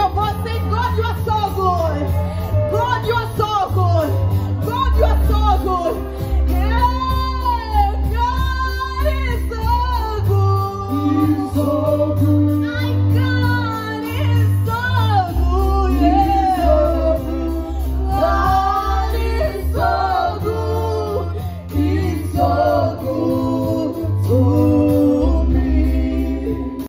your voice. Say, God, you are so good.